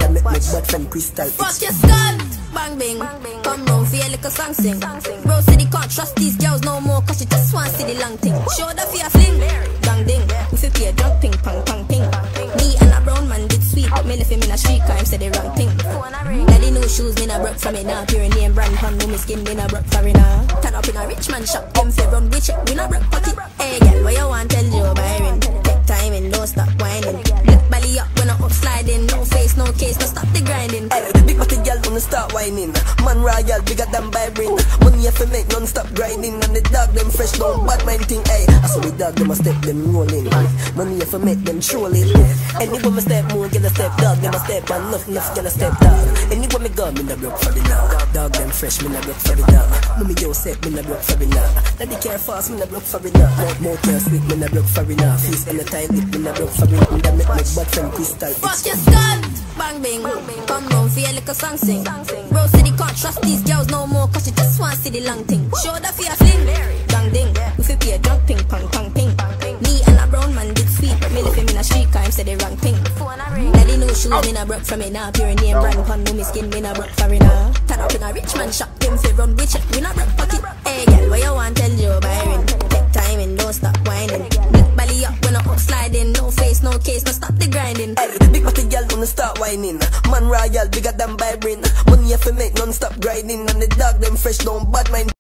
That make my bad friend crystal. Fuck your skull, bang bing. Come round for your little song sing. Bro said he can't trust these girls no more, cause she just want to see the long thing. Show the fear fling, gang ding. If you play drunk ping, pang pang ping. Me and a brown man did sweet, but me left him in a street car, him said the wrong thing. Daddy new shoes, me na broke from it now. Pure name brand, pan no me skin, me na broke for it now. Turn up in a rich man shop, them fi run with check, we na broke pocket. Hey girl, what you want tell Joe Byron? Take time and don't stop whining. Black belly up when I up sliding, no face, no case, no stop the grinding. Hey, big body girl wanna start whining. Man royal, bigger than Byron. Money have to make non-stop grinding. And the dog them fresh, no bad mind thing. Hey, I saw the dog them a step, them rolling. Money have to make them trolling. Anywhere me step, more get a step, dog them a step, and enough get a step, dog. Anywhere me go, me na broke for the now. Dog them fresh, me na broke for the now. Mommy yo set, me na broke for the now. Daddy care fast, me na broke for the now. More care sweet, me na broke for the now. Feast and the time it, me na broke for the now. That make my bad friend crystal. Fuck your skull, bang bing. Come round for your little song sing. Bro said he can't trust these girls no more, cause she just want to see the long thing. Show the fear fling, gang ding. If you play drunk ping, pang pang ping. Me and a brown man did sweet, but me left him in a street car, him said the wrong thing. Daddy new shoes, me na broke from it now. Pure name brand, pan no me skin, me na broke for it now. Turn up in a rich man shop, them fi run with check, we na broke pocket. Hey girl, what you want tell Joe Byron? Take time and don't stop whining. Black belly up when I up sliding, no face, no case, no stop the grinding. Hey, big body girl wanna start whining. Man royal, bigger than Byron. Money have to make non-stop grinding. And the dog them fresh, don't bad mind.